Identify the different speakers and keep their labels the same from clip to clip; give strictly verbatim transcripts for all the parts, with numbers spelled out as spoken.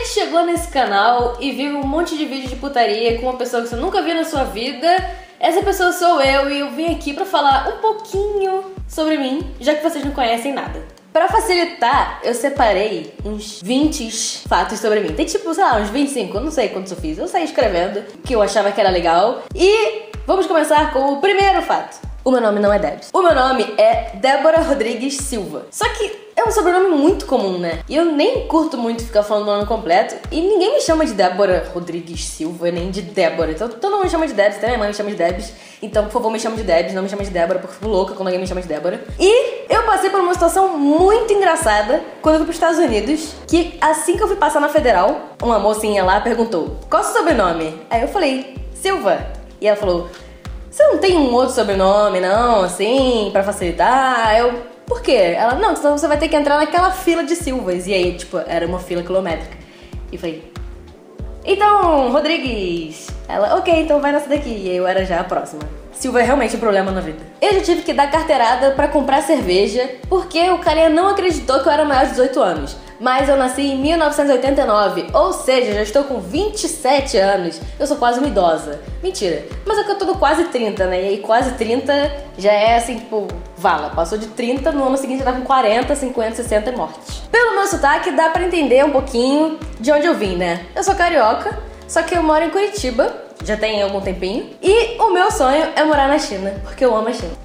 Speaker 1: que chegou nesse canal e viu um monte de vídeo de putaria com uma pessoa que você nunca viu na sua vida, essa pessoa sou eu e eu vim aqui pra falar um pouquinho sobre mim, já que vocês não conhecem nada. Pra facilitar, eu separei uns vinte fatos sobre mim. Tem tipo, sei lá, uns vinte e cinco, eu não sei quantos eu fiz. Eu saí escrevendo, que eu achava que era legal. E vamos começar com o primeiro fato. O meu nome não é Debs. O meu nome é Débora Rodrigues Silva. Só que é um sobrenome muito comum, né? E eu nem curto muito ficar falando o nome completo. E ninguém me chama de Débora Rodrigues Silva, nem de Débora. Então todo mundo me chama de Debs, até minha mãe me chama de Debs. Então, por favor, me chame de Debs, não me chame de Débora, porque eu fico louca quando alguém me chama de Débora. E eu passei por uma situação muito engraçada quando eu fui pros Estados Unidos, que assim que eu fui passar na Federal, uma mocinha lá perguntou: qual é o seu sobrenome? Aí eu falei: Silva. E ela falou: você não tem um outro sobrenome, não, assim, pra facilitar? Eu, por quê? Ela, não, senão você vai ter que entrar naquela fila de Silvas. E aí, tipo, era uma fila quilométrica. E falei: então, Rodrigues. Ela, ok, então vai nessa daqui. E aí eu era já a próxima. Silva é realmente um problema na vida. Eu já tive que dar carteirada pra comprar cerveja, porque o carinha não acreditou que eu era maior de dezoito anos. Mas eu nasci em mil novecentos e oitenta e nove, ou seja, já estou com vinte e sete anos. Eu sou quase uma idosa. Mentira. Mas é que eu tô com quase trinta, né? E aí quase trinta já é assim, tipo, vala. Passou de trinta, no ano seguinte já tá com quarenta, cinquenta, sessenta e morte. Pelo meu sotaque dá pra entender um pouquinho de onde eu vim, né? Eu sou carioca, só que eu moro em Curitiba, já tem algum tempinho. E o meu sonho é morar na China, porque eu amo a China.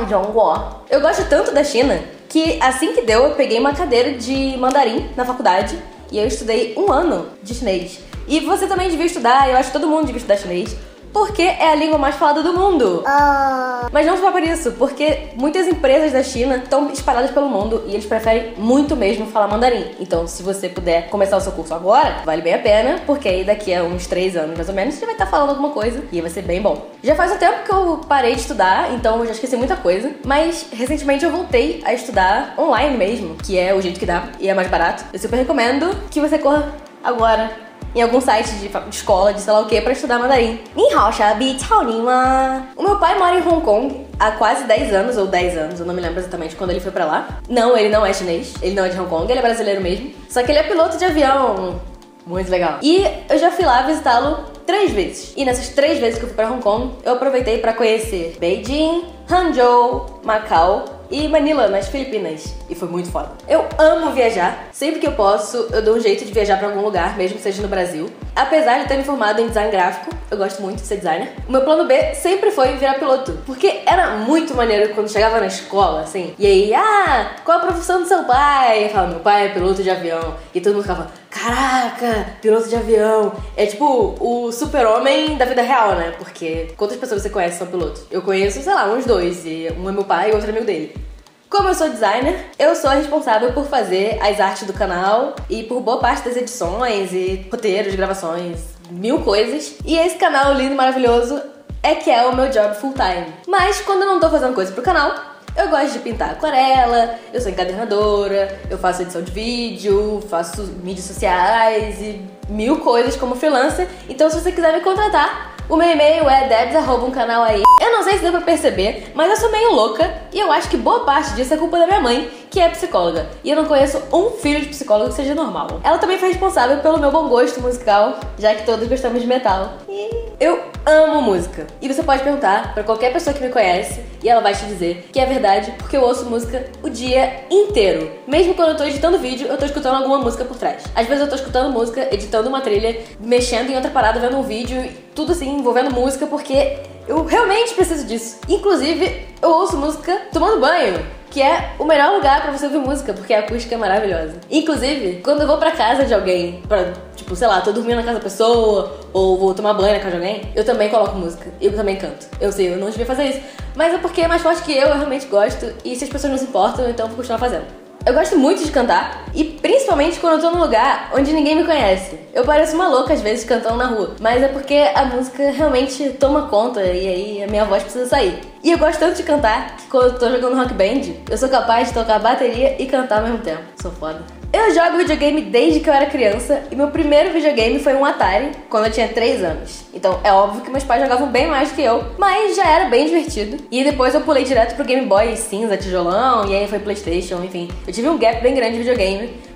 Speaker 1: Eu gosto tanto da China que assim que deu, eu peguei uma cadeira de mandarim na faculdade e eu estudei um ano de chinês. E você também devia estudar, eu acho que todo mundo devia estudar chinês, porque é a língua mais falada do mundo. Uh... Mas não só por isso, porque muitas empresas da China estão espalhadas pelo mundo e eles preferem muito mesmo falar mandarim. Então, se você puder começar o seu curso agora, vale bem a pena, porque aí daqui a uns três anos, mais ou menos, você vai estar falando alguma coisa e vai ser bem bom. Já faz um tempo que eu parei de estudar, então eu já esqueci muita coisa, mas recentemente eu voltei a estudar online mesmo, que é o jeito que dá e é mais barato. Eu super recomendo que você corra agora em algum site de escola, de sei lá o que, pra estudar mandarim. Ni hao, Shabi, tchau, Nima. O meu pai mora em Hong Kong há quase dez anos, ou dez anos, eu não me lembro exatamente quando ele foi pra lá. Não, ele não é chinês, ele não é de Hong Kong, ele é brasileiro mesmo. Só que ele é piloto de avião. Muito legal. E eu já fui lá visitá-lo três vezes. E nessas três vezes que eu fui pra Hong Kong, eu aproveitei pra conhecer Beijing, Hangzhou, Macau e Manila, nas Filipinas. E foi muito foda. Eu amo viajar. Sempre que eu posso, eu dou um jeito de viajar pra algum lugar, mesmo que seja no Brasil. Apesar de ter me formado em design gráfico, eu gosto muito de ser designer, o meu plano B sempre foi virar piloto. Porque era muito maneiro quando chegava na escola, assim. E aí, ah, qual a profissão do seu pai? Eu falava, meu pai é piloto de avião. E todo mundo ficava, caraca, piloto de avião. É tipo o super-homem da vida real, né? Porque quantas pessoas você conhece que são pilotos? Eu conheço, sei lá, uns dois. E um é meu pai e outro é amigo dele. Como eu sou designer, eu sou a responsável por fazer as artes do canal e por boa parte das edições e roteiros, gravações, mil coisas. E esse canal lindo e maravilhoso é que é o meu job full time. Mas quando eu não tô fazendo coisa pro canal, eu gosto de pintar aquarela, eu sou encadernadora, eu faço edição de vídeo, faço mídias sociais e mil coisas como freelancer. Então se você quiser me contratar, o meu e-mail é debs arroba um canal aí. Eu não sei se deu pra perceber, mas eu sou meio louca e eu acho que boa parte disso é culpa da minha mãe, que é psicóloga. E eu não conheço um filho de psicólogo que seja normal. Ela também foi responsável pelo meu bom gosto musical, já que todos gostamos de metal. E eu amo música. E você pode perguntar pra qualquer pessoa que me conhece e ela vai te dizer que é verdade, porque eu ouço música o dia inteiro. Mesmo quando eu tô editando vídeo, eu tô escutando alguma música por trás. Às vezes eu tô escutando música, editando uma trilha, mexendo em outra parada, vendo um vídeo, tudo assim, envolvendo música, porque eu realmente preciso disso. Inclusive, eu ouço música tomando banho, que é o melhor lugar pra você ouvir música, porque a acústica é maravilhosa. Inclusive, quando eu vou pra casa de alguém, pra, tipo, sei lá, tô dormindo na casa da pessoa, ou vou tomar banho na casa de alguém, eu também coloco música. Eu também canto. Eu sei, eu não devia fazer isso, mas é porque é mais forte que eu, eu realmente gosto, e se as pessoas não se importam, então eu vou continuar fazendo. Eu gosto muito de cantar, e principalmente quando eu tô num lugar onde ninguém me conhece. Eu pareço uma louca às vezes cantando na rua, mas é porque a música realmente toma conta e aí a minha voz precisa sair. E eu gosto tanto de cantar que quando eu tô jogando rock band, eu sou capaz de tocar bateria e cantar ao mesmo tempo. Sou foda. Eu jogo videogame desde que eu era criança e meu primeiro videogame foi um Atari, quando eu tinha três anos. Então é óbvio que meus pais jogavam bem mais que eu, mas já era bem divertido. E depois eu pulei direto pro Game Boy cinza, tijolão, e aí foi PlayStation, enfim. Eu tive um gap bem grande de videogame,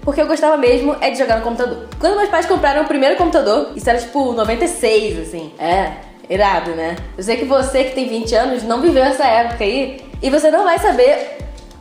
Speaker 1: porque eu gostava mesmo é de jogar no computador. Quando meus pais compraram o primeiro computador, isso era tipo noventa e seis, assim. É, irado, né? Eu sei que você que tem vinte anos não viveu essa época aí, e você não vai saber...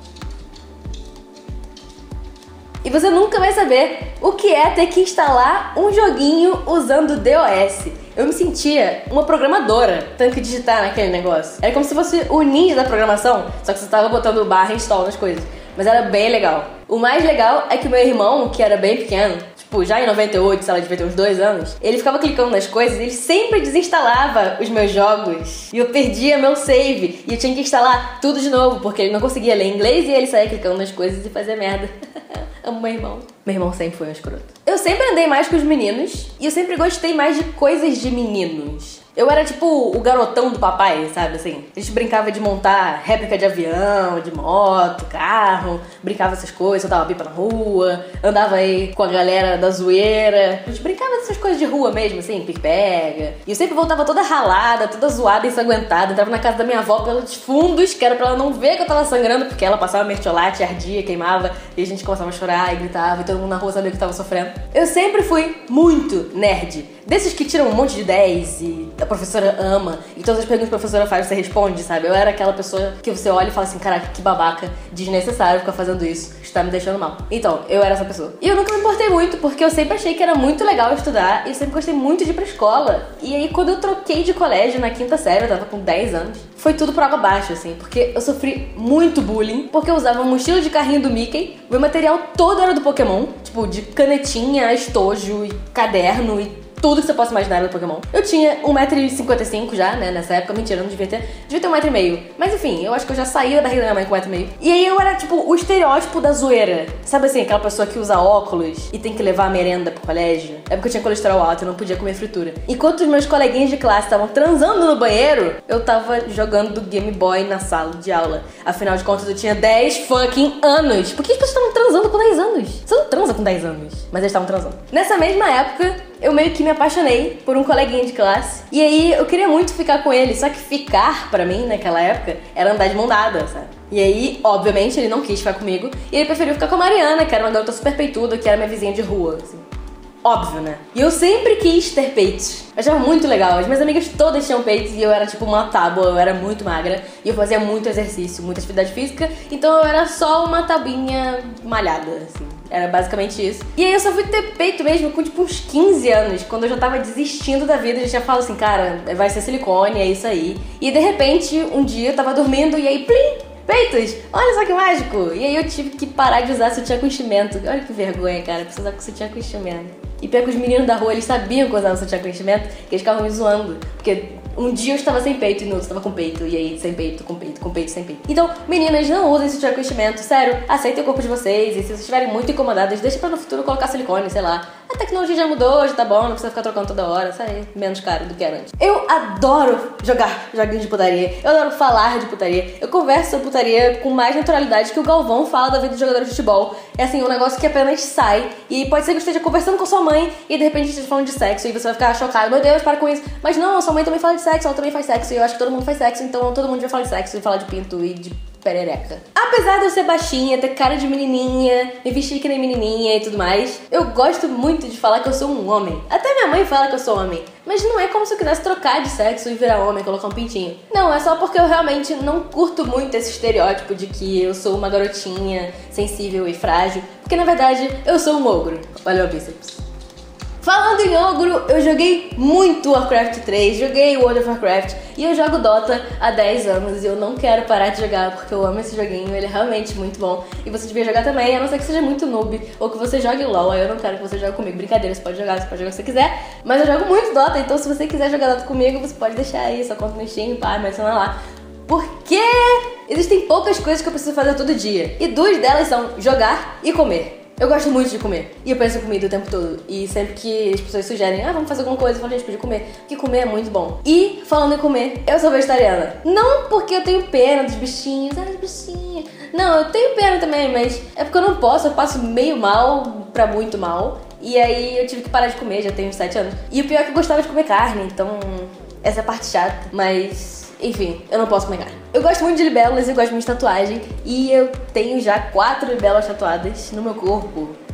Speaker 1: E você nunca vai saber o que é ter que instalar um joguinho usando DOS. Eu me sentia uma programadora, tendo que digitar naquele negócio. Era como se fosse o ninja da programação, só que você tava botando barra e install nas coisas. Mas era bem legal. O mais legal é que o meu irmão, que era bem pequeno, tipo, já em noventa e oito, sei lá, devia ter uns dois anos, ele ficava clicando nas coisas e ele sempre desinstalava os meus jogos. E eu perdia meu save. E eu tinha que instalar tudo de novo, porque ele não conseguia ler inglês e ele saía clicando nas coisas e fazia merda. Amo meu irmão. Meu irmão sempre foi um escroto. Eu sempre andei mais com os meninos e eu sempre gostei mais de coisas de meninos. Eu era tipo o garotão do papai, sabe assim? A gente brincava de montar réplica de avião, de moto, carro, brincava essas coisas, soltava pipa na rua, andava aí com a galera da zoeira. A gente brincava dessas coisas de rua mesmo, assim, pique-pega. E eu sempre voltava toda ralada, toda zoada, ensanguentada. Entrava na casa da minha avó pelos fundos, que era pra ela não ver que eu tava sangrando, porque ela passava mertiolate, ardia, queimava, e a gente começava a chorar e gritava, e todo mundo na rua sabia que tava sofrendo. Eu sempre fui muito nerd. Desses que tiram um monte de dez e a professora ama, e todas as perguntas que a professora faz você responde, sabe? Eu era aquela pessoa que você olha e fala assim, caraca, que babaca, desnecessário ficar fazendo isso, está me deixando mal. Então, eu era essa pessoa. E eu nunca me importei muito, porque eu sempre achei que era muito legal estudar, e eu sempre gostei muito de ir pra escola. E aí, quando eu troquei de colégio na quinta série, eu tava com dez anos, foi tudo por água abaixo, assim, porque eu sofri muito bullying, porque eu usava um mochila de carrinho do Mickey, meu material todo era do Pokémon, tipo, de canetinha, estojo, e caderno, e tudo que você possa imaginar do Pokémon. Eu tinha um metro e cinquenta e cinco já, né, nessa época. Mentira, eu não devia ter. Devia ter um metro e meio. Mas enfim, eu acho que eu já saía da barriga da minha mãe com um metro e meio. E aí eu era, tipo, o estereótipo da zoeira. Sabe assim, aquela pessoa que usa óculos e tem que levar a merenda pro colégio? É porque eu tinha colesterol alto e não podia comer fritura. Enquanto os meus coleguinhas de classe estavam transando no banheiro, eu tava jogando Game Boy na sala de aula. Afinal de contas, eu tinha dez fucking anos. Por que as pessoas estavam transando com dez anos? Você não transa com dez anos. Mas eles estavam transando. Nessa mesma época, eu meio que me apaixonei por um coleguinha de classe. E aí eu queria muito ficar com ele. Só que ficar, pra mim, naquela época, era andar de mão dada, sabe? E aí, obviamente, ele não quis ficar comigo. E ele preferiu ficar com a Mariana, que era uma garota super peituda, que era minha vizinha de rua, assim. Óbvio, né? E eu sempre quis ter peitos. Eu achava muito legal. As minhas amigas todas tinham peitos e eu era tipo uma tábua, eu era muito magra. E eu fazia muito exercício, muita atividade física. Então eu era só uma tabinha malhada, assim. Era basicamente isso. E aí eu só fui ter peito mesmo com tipo uns quinze anos, quando eu já tava desistindo da vida. Eu já falo assim, cara, vai ser silicone, é isso aí. E de repente, um dia eu tava dormindo e aí, plim! Peitos! Olha só que mágico! E aí eu tive que parar de usar sutiã com enchimento. Olha que vergonha, cara, precisar com sutiã com enchimento. E pior que os meninos da rua, eles sabiam que eu usava sutiã com enchimento, que eles ficavam me zoando. Porque um dia eu estava sem peito e no outro eu estava com peito. E aí, sem peito, com peito, com peito, sem peito. Então, meninas, não usem sutiã com enchimento. Sério, aceitem o corpo de vocês. E se vocês estiverem muito incomodadas, deixem pra no futuro colocar silicone, sei lá. A tecnologia já mudou, já tá bom, não precisa ficar trocando toda hora. Sai menos caro do que era antes. Eu adoro jogar joguinhos de putaria. Eu adoro falar de putaria. Eu converso sobre putaria com mais naturalidade que o Galvão fala da vida de jogador de futebol. É assim, um negócio que apenas sai. E pode ser que eu esteja conversando com sua mãe e de repente esteja falando de sexo e você vai ficar chocado. Meu Deus, para com isso. Mas não, sua mãe também fala de sexo, ela também faz sexo. E eu acho que todo mundo faz sexo, então todo mundo vai falar de sexo e falar de pinto e de perereca. Apesar de eu ser baixinha, ter cara de menininha, me vestir que nem menininha e tudo mais, eu gosto muito de falar que eu sou um homem. Até minha mãe fala que eu sou homem. Mas não é como se eu quisesse trocar de sexo e virar homem, colocar um pintinho. Não, é só porque eu realmente não curto muito esse estereótipo de que eu sou uma garotinha sensível e frágil. Porque na verdade, eu sou um ogro. Olha o bíceps. Falando em ogro, eu joguei muito Warcraft três, joguei World of Warcraft e eu jogo Dota há dez anos e eu não quero parar de jogar porque eu amo esse joguinho, ele é realmente muito bom e você devia jogar também, a não ser que seja muito noob ou que você jogue LOL, aí eu não quero que você jogue comigo, brincadeira, você pode jogar, você pode jogar se você quiser, mas eu jogo muito Dota, então se você quiser jogar Dota comigo, você pode deixar aí sua conta no Steam, pá, me adiciona lá. Porque existem poucas coisas que eu preciso fazer todo dia e duas delas são jogar e comer. Eu gosto muito de comer. E eu penso em comida o tempo todo. E sempre que as pessoas sugerem, ah, vamos fazer alguma coisa, eu falo, gente, pode comer. Porque comer é muito bom. E, falando em comer, eu sou vegetariana. Não porque eu tenho pena dos bichinhos, ah, dos bichinhos. Não, eu tenho pena também, mas é porque eu não posso, eu passo meio mal pra muito mal. E aí eu tive que parar de comer, já tenho uns sete anos. E o pior é que eu gostava de comer carne, então essa é a parte chata. Mas, enfim, eu não posso comer carne. Eu gosto muito de libélulas, eu gosto muito de tatuagem. E eu tenho já quatro libélulas tatuadas no meu corpo.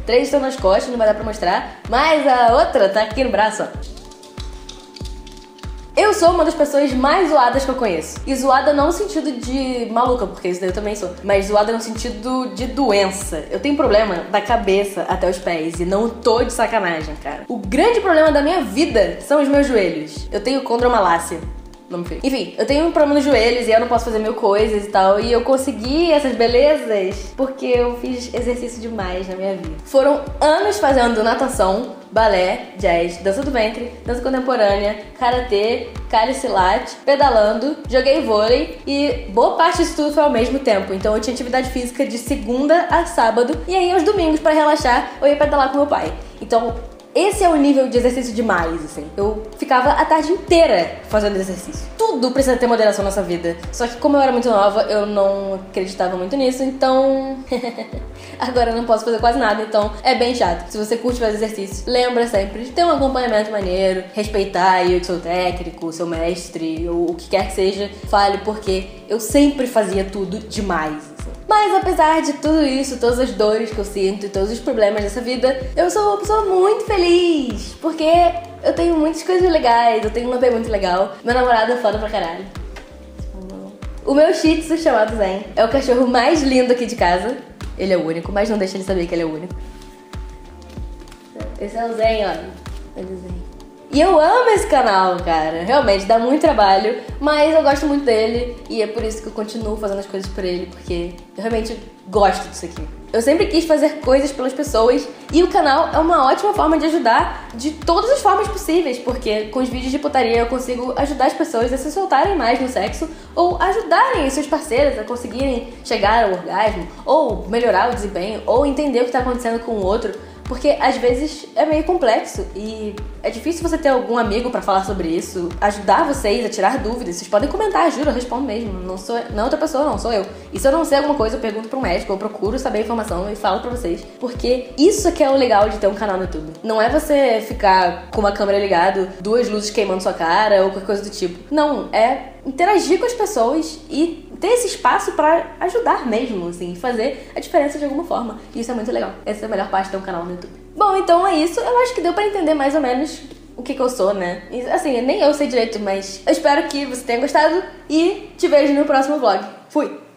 Speaker 1: Três estão nas costas, não vai dar pra mostrar. Mas a outra tá aqui no braço, ó. Eu sou uma das pessoas mais zoadas que eu conheço. E zoada não no sentido de maluca, porque isso daí eu também sou. Mas zoada no sentido de doença. Eu tenho problema da cabeça até os pés. E não tô de sacanagem, cara. O grande problema da minha vida são os meus joelhos. Eu tenho condromalácia. Nome feio. Enfim, eu tenho um problema nos joelhos e eu não posso fazer mil coisas e tal. E eu consegui essas belezas porque eu fiz exercício demais na minha vida. Foram anos fazendo natação, balé, jazz, dança do ventre, dança contemporânea, karatê, calicilat, pedalando, joguei vôlei e boa parte disso tudo foi ao mesmo tempo. Então eu tinha atividade física de segunda a sábado e aí aos domingos, pra relaxar, eu ia pedalar com meu pai. Então esse é o nível de exercício demais, assim. Eu ficava a tarde inteira fazendo exercício. Tudo precisa ter moderação nessa vida. Só que como eu era muito nova, eu não acreditava muito nisso, então... Agora eu não posso fazer quase nada, então é bem chato. Se você curte fazer exercício, lembra sempre de ter um acompanhamento maneiro, respeitar aí o seu técnico, o seu mestre, ou o que quer que seja. Fale, porque eu sempre fazia tudo demais. Mas apesar de tudo isso, todas as dores que eu sinto e todos os problemas dessa vida, eu sou uma pessoa muito feliz, porque eu tenho muitas coisas legais, eu tenho um bebê muito legal, meu namorado é foda pra caralho. O meu Shih Tzu, chamado Zen, é o cachorro mais lindo aqui de casa. Ele é o único, mas não deixa ele saber que ele é o único. Esse é o Zen, ó. Olha o Zen. E eu amo esse canal, cara. Realmente, dá muito trabalho, mas eu gosto muito dele e é por isso que eu continuo fazendo as coisas por ele, porque eu realmente gosto disso aqui. Eu sempre quis fazer coisas pelas pessoas e o canal é uma ótima forma de ajudar de todas as formas possíveis, porque com os vídeos de putaria eu consigo ajudar as pessoas a se soltarem mais no sexo ou ajudarem seus parceiros a conseguirem chegar ao orgasmo ou melhorar o desempenho ou entender o que tá acontecendo com o outro. Porque às vezes é meio complexo e é difícil você ter algum amigo pra falar sobre isso, ajudar vocês a tirar dúvidas. Vocês podem comentar, juro, eu respondo mesmo. Não sou não é outra pessoa, não, sou eu. E se eu não sei alguma coisa, eu pergunto pro médico, eu procuro saber a informação e falo pra vocês. Porque isso que é o legal de ter um canal no YouTube. Não é você ficar com uma câmera ligada, duas luzes queimando sua cara ou qualquer coisa do tipo. Não, é interagir com as pessoas e ter esse espaço pra ajudar mesmo, assim, fazer a diferença de alguma forma. E isso é muito legal. Essa é a melhor parte de ter um canal no YouTube. Bom, então é isso. Eu acho que deu pra entender mais ou menos o que que eu sou, né? E, assim, nem eu sei direito, mas eu espero que você tenha gostado e te vejo no próximo vlog. Fui!